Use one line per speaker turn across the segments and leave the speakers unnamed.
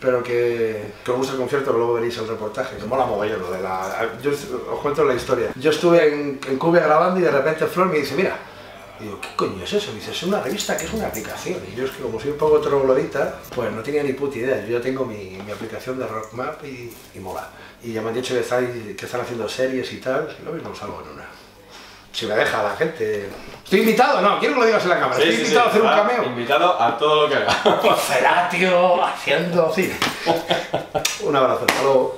pero que os gusta el concierto, que luego veréis el reportaje, que mola mogollón lo de la... Yo os cuento la historia. Yo estuve en Cuba grabando y de repente Flor me dice, mira, y digo, ¿qué coño es eso? Me dice, es una revista que es una aplicación. Y yo es que como soy un poco troglodita, pues no tenía ni puta idea. Yo ya tengo mi aplicación de Rockmap y mola. Y ya me han dicho que están haciendo series y tal, y lo mismo salgo en una. Si me deja la gente... ¿Estoy invitado? No, quiero que lo digas en la cámara.
Sí,
¿Estoy invitado a hacer un cameo?
Invitado a todo lo que haga.
Feratio haciendo cine. Un abrazo, hasta luego.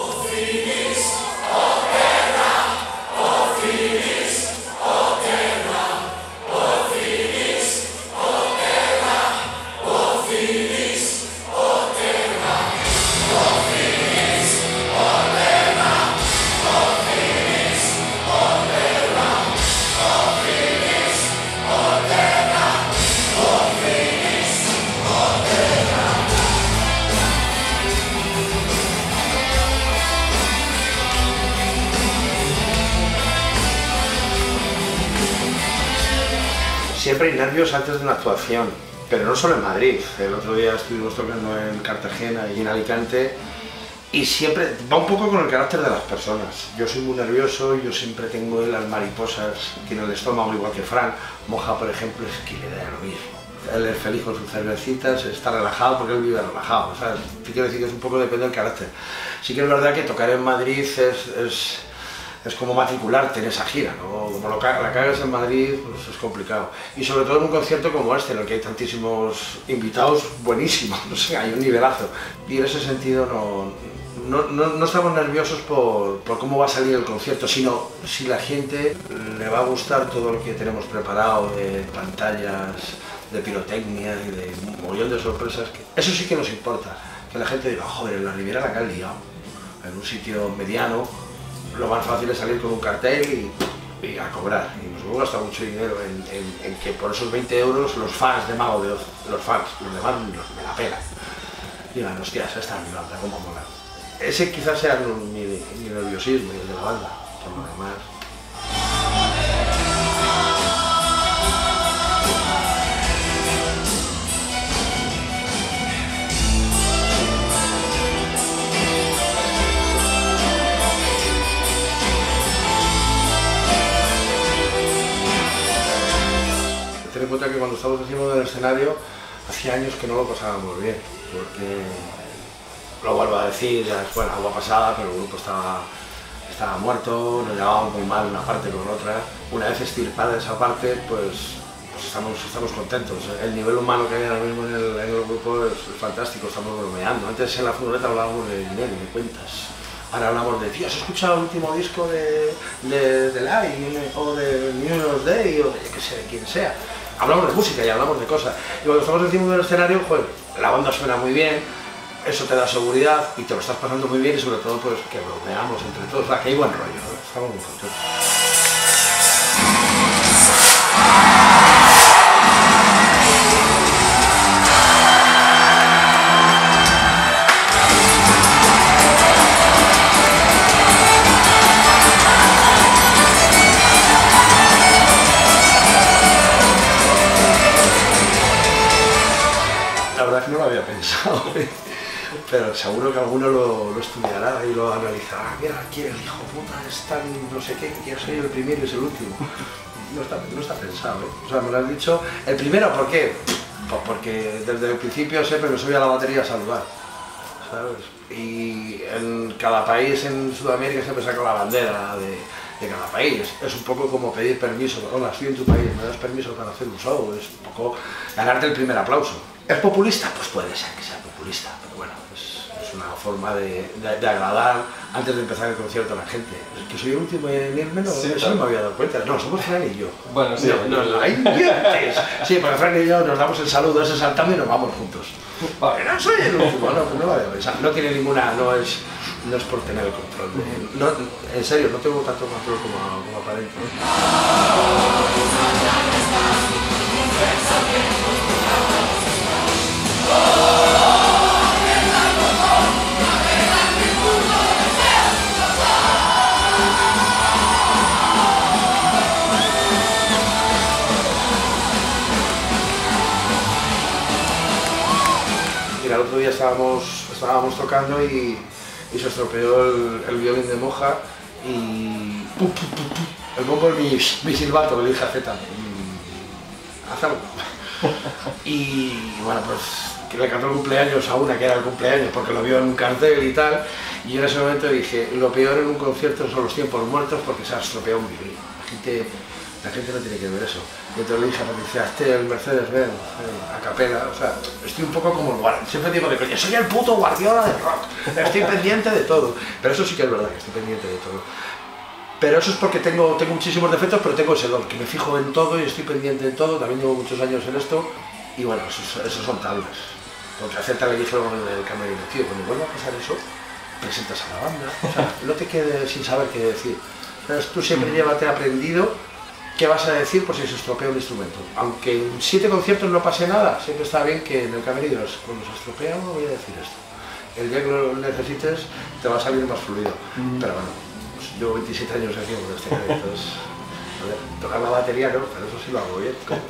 Siempre hay nervios antes de una actuación, pero no solo en Madrid. El otro día estuvimos tocando en Cartagena y en Alicante y siempre va un poco con el carácter de las personas. Yo soy muy nervioso, yo siempre tengo las mariposas en el estómago, igual que Fran. Moja, por ejemplo, es que le da lo mismo. Él es feliz con sus cervecitas, está relajado porque él vive relajado, ¿sabes? Te quiero decir que es un poco depende del carácter. Sí que es verdad que tocar en Madrid es como matricularte en esa gira, ¿no? Como la cagas en Madrid, pues es complicado. Y sobre todo en un concierto como este, en el que hay tantísimos invitados buenísimos, no sé, hay un nivelazo. Y en ese sentido no estamos nerviosos por cómo va a salir el concierto, sino si la gente le va a gustar todo lo que tenemos preparado de pantallas, de pirotecnia y de un montón de sorpresas. Eso sí que nos importa, que la gente diga, joder, en la Riviera la que han liado, en un sitio mediano. Lo más fácil es salir con un cartel y a cobrar. Y nos hemos gastado mucho dinero en que por esos 20 euros los fans de Mago de Oz, los demás me la pelan. Digan, hostias, esta es mi banda, cómo mola. Ese quizás sea mi nerviosismo y el de la banda, por lo demás. Ten en cuenta que cuando estábamos encima del escenario, hacía años que no lo pasábamos bien, porque, lo vuelvo a decir, ya es buena agua pasada, pero el grupo estaba muerto, nos llevábamos muy mal una parte con otra. Una vez estirpada esa parte, pues estamos contentos. El nivel humano que hay ahora mismo en el grupo es fantástico, estamos bromeando. Antes en la furgoneta hablábamos de dinero y de cuentas. Ahora hablamos de, tío, ¿has escuchado el último disco de Lai o de New Year's Day o de, yo qué sé, de quien sea? Hablamos de música y hablamos de cosas. Y cuando estamos encima del escenario, joder, la banda suena muy bien, eso te da seguridad y te lo estás pasando muy bien y sobre todo pues que bromeamos entre todos, que hay buen rollo, ¿no? Estamos muy contentos. La verdad es que no lo había pensado, pero seguro que alguno lo estudiará y lo analizará. Mira, aquí el hijo puta es tan no sé qué, que yo soy el primero y es el último. No está pensado, ¿eh? O sea, me lo has dicho. ¿El primero por qué? Pues porque desde el principio siempre me subía a la batería a saludar, ¿sabes? Y en cada país en Sudamérica siempre saco la bandera de cada país. Es un poco como pedir permiso. Hola, estoy en tu país, ¿me das permiso para hacer un show? Es un poco ganarte el primer aplauso. ¿Es populista? Pues puede ser que sea populista, pero bueno, es una forma de agradar antes de empezar el concierto a la gente. Que soy el último en irme, no, sí, eso no me había dado cuenta. No, somos Fran y yo.
Bueno, sí.
No, hay dientes. Sí, porque Fran y yo nos damos el saludo ese saltando y nos vamos juntos. Vale, no soy el último, no lo había pensado. No tiene ninguna, no es por tener el control. En serio, no tengo tanto control como aparente. Mira, el otro día estábamos estábamos tocando y se estropeó el violín de Moja y el bombo es mi silbato, le dije a Zeta, haz algo. Y bueno, pues que le cantó el cumpleaños a una que era el cumpleaños porque lo vio en un cartel y tal, y en ese momento dije, lo peor en un concierto son los tiempos muertos porque se ha estropeado un violín. La gente no tiene que ver eso. Y entonces le dije a Patricia, hazte el Mercedes-Benz a capela, o sea, estoy un poco como el Guardiola, siempre digo de coña, soy el puto Guardiola del rock, estoy pendiente de todo, pero eso sí que es verdad, que estoy pendiente de todo. Pero eso es porque tengo muchísimos defectos, pero tengo ese don, que me fijo en todo y estoy pendiente de todo, también llevo muchos años en esto, y bueno, esos son tablas. Porque a Zeta le dijeron en el camerino, tío, cuando vuelva a pasar eso, presentas a la banda, o sea, no te quedes sin saber qué decir. Entonces, tú siempre llévate aprendido qué vas a decir por si se estropea un instrumento. Aunque en 7 conciertos no pase nada, siempre está bien que en el camerino, cuando se estropea, no voy a decir esto. El día que lo necesites, te va a salir más fluido. Pero bueno, pues llevo 27 años haciendo este canal, entonces, a ver, tocar la batería no, pero eso sí lo hago bien.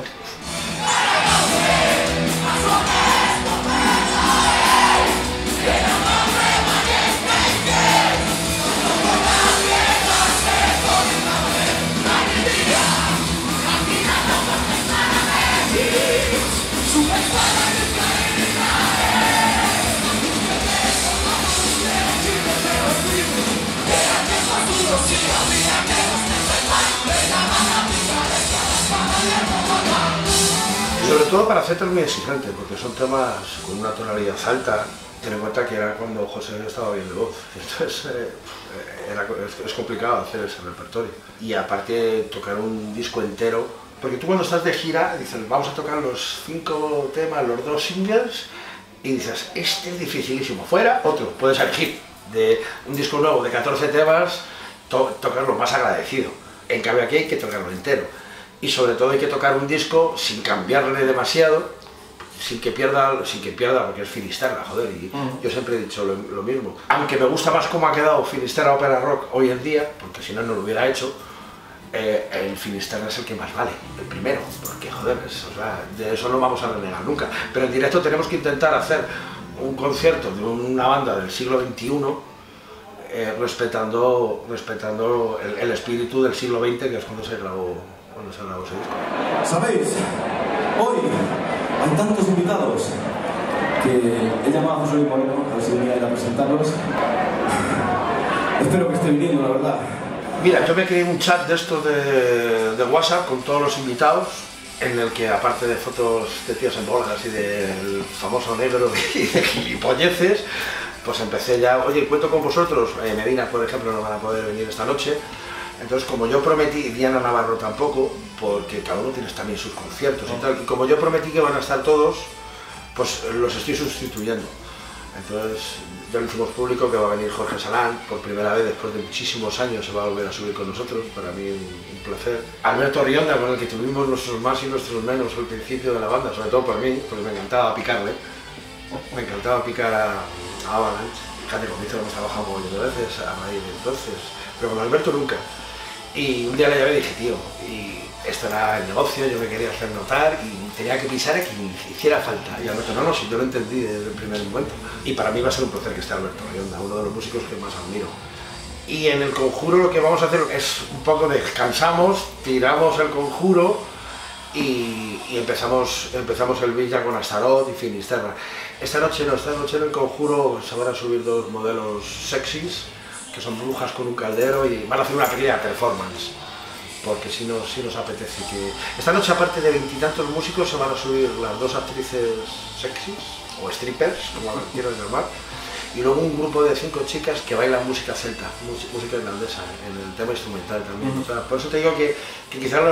Sobre todo para Zeta es muy exigente, porque son temas con una tonalidad alta. Ten en cuenta que era cuando José estaba bien de voz, entonces es complicado hacer ese repertorio. Y aparte tocar un disco entero, porque tú cuando estás de gira dices, vamos a tocar los 5 temas, los 2 singles, y dices, este es dificilísimo, fuera otro, puedes elegir de un disco nuevo de 14 temas, tocarlo más agradecido. En cambio aquí hay que tocarlo entero. Y sobre todo hay que tocar un disco sin cambiarle demasiado, sin que pierda, porque es Finisterra, joder, y yo siempre he dicho lo mismo. Aunque me gusta más cómo ha quedado Finisterra Ópera Rock hoy en día, porque si no, no lo hubiera hecho, el Finisterra es el que más vale, el primero, porque joder, o sea, de eso no vamos a renegar nunca. Pero en directo tenemos que intentar hacer un concierto de una banda del siglo XXI, respetando el espíritu del siglo XX, que es cuando se grabó ese disco.
¿Sabéis? Hoy hay tantos invitados que he llamado a José Luis Moreno a ver si venía a ir a presentarlos. Espero que esté viniendo, la verdad.
Mira, yo me creé un chat de estos de WhatsApp con todos los invitados, en el que aparte de fotos de tíos en bolas y del famoso negro y de gilipolleces, pues empecé ya, oye, cuento con vosotros, Medina, por ejemplo, no van a poder venir esta noche. Entonces, como yo prometí, y Diana Navarro tampoco, porque cada uno tiene también sus conciertos y tal, y como yo prometí que van a estar todos, pues los estoy sustituyendo. Entonces, ya lo hicimos público que va a venir Jorge Salán, por primera vez después de muchísimos años se va a volver a subir con nosotros, para mí un placer. Alberto Rionda, con el que tuvimos nuestros más y nuestros menos al principio de la banda, sobre todo por mí, porque me encantaba picarle, me encantaba picar a Avalanche. Fíjate, con Víctor hemos trabajado un montón de veces a raíz de entonces, pero con Alberto nunca. Y un día le llamé y dije, tío, y esto era el negocio, yo me quería hacer notar y tenía que pisar a quien hiciera falta. Y Alberto, no, si yo lo entendí desde el primer momento. Y para mí va a ser un placer que esté Alberto Rionda, uno de los músicos que más admiro. Y en el Conjuro lo que vamos a hacer es un poco de descansamos, tiramos el Conjuro y empezamos el Villa con Astaroth y Finisterra. Esta noche en el Conjuro se van a subir 2 modelos sexys, que son brujas con un caldero, y van a hacer una pequeña performance, porque si nos apetece que... Esta noche, aparte de 20 y tantos músicos, se van a subir las 2 actrices sexys, o strippers, como las quieras llamar, y luego un grupo de 5 chicas que bailan música celta, música irlandesa, en el tema instrumental también. O sea, por eso te digo que quizás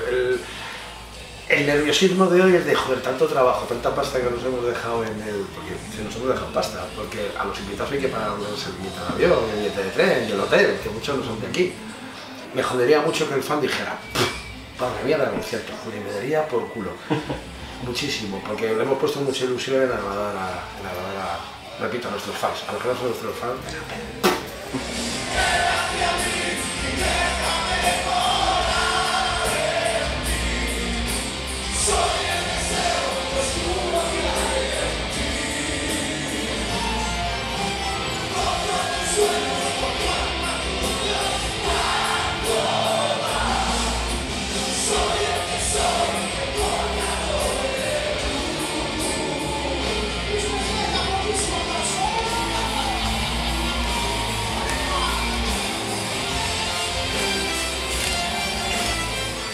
el nerviosismo de hoy es de, joder, tanto trabajo, tanta pasta que nos hemos dejado en el... porque nos hemos dejado pasta, porque a los invitados hay que pagarles el billete de avión, el billete de tren y el hotel, que muchos no son de aquí. Me jodería mucho que el fan dijera, para la mierda del concierto, joder, me daría por culo. Muchísimo, porque le hemos puesto mucha ilusión en la grabadora, repito, a nuestros fans, a los que no son nuestros fans, me da pena.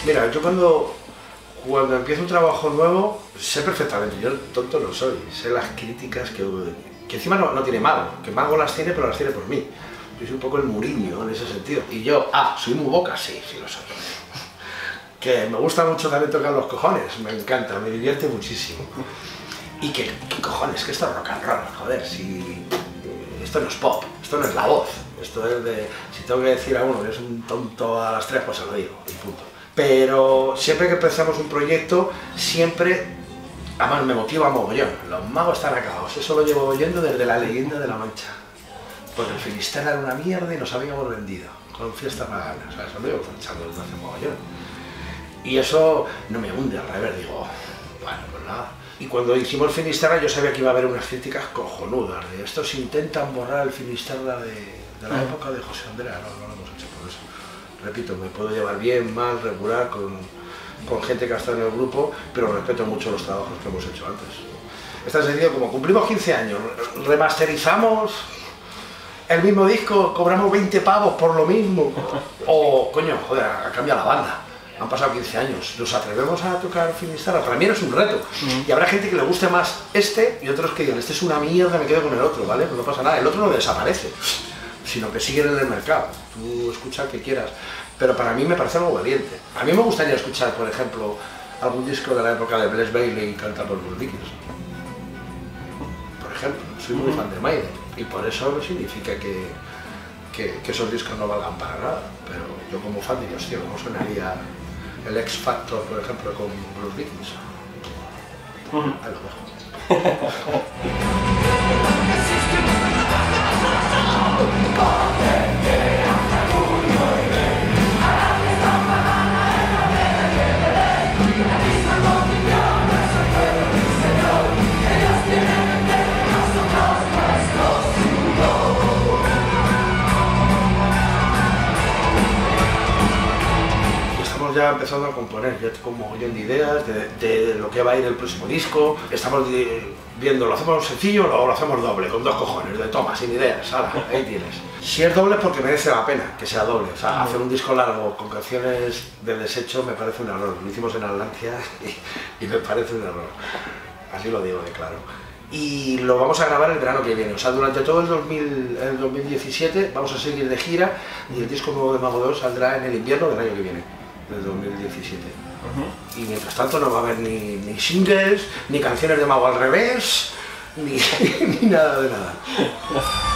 Mira, yo cuando empiezo un trabajo nuevo, sé perfectamente, yo tonto no soy, sé las críticas que encima no tiene malo, que Mago las tiene, pero las tiene por mí. Yo soy un poco el Mourinho en ese sentido. Y yo, soy muy boca, sí lo soy. Que me gusta mucho también tocar los cojones, me encanta, me divierte muchísimo. Y ¿qué cojones? Que esto es rock and roll, joder, si esto no es pop, esto no es La Voz, esto es de, si tengo que decir a uno que es un tonto a las 3, pues se lo digo, y punto. Pero siempre que empezamos un proyecto, siempre, además me motiva mogollón, los magos están acabados, eso lo llevo oyendo desde la leyenda de la Mancha. Pues el Finisterre era una mierda y nos habíamos vendido, con fiestas paganas, o sea, eso lo llevo pensando desde hace mogollón. Y eso no me hunde, al revés, digo, bueno, pues nada. Y cuando hicimos Finisterre yo sabía que iba a haber unas críticas cojonudas, de estos intentan borrar el Finisterre de la época de José Andrea, no lo hemos hecho por eso. Repito, me puedo llevar bien, mal, regular, con gente que ha estado en el grupo, pero respeto mucho los trabajos que hemos hecho antes. Este sentido, como cumplimos 15 años, remasterizamos el mismo disco, cobramos 20 pavos por lo mismo, o coño, joder, ha cambiado la banda. Han pasado 15 años, ¿nos atrevemos a tocar Finisterre? Para mí no es un reto. Y habrá gente que le guste más este y otros que digan, este es una mierda, me quedo con el otro, ¿vale? Pues no pasa nada, el otro no desaparece, sino que sigue en el mercado. Tú escucha el que quieras. Pero para mí me parece algo valiente. A mí me gustaría escuchar, por ejemplo, algún disco de la época de Bless Bailey cantado por Bruce Dickinson. Por ejemplo, soy muy fan de Maiden. Y por eso no significa que esos discos no valgan para nada. Pero yo como fan digo, hostia, ¿cómo sonaría el X Factor, por ejemplo, con Bruce Dickinson? A lo mejor. Ya empezando a componer, ya tengo un mogollón de ideas de lo que va a ir el próximo disco. Estamos viendo, ¿lo hacemos sencillo o lo hacemos doble? Con 2 cojones, de toma, sin ideas, hala, ahí tienes. Si es doble es porque merece la pena que sea doble. O sea, hacer un disco largo con canciones de desecho me parece un error. Lo hicimos en Atlantia y me parece un error. Así lo digo de claro. Y lo vamos a grabar el verano que viene. O sea, durante todo el 2017 vamos a seguir de gira y el disco nuevo de Mago 2 saldrá en el invierno del año que viene. Del 2017. Y mientras tanto no va a haber ni singles, ni canciones de Mago al revés, ni nada de nada.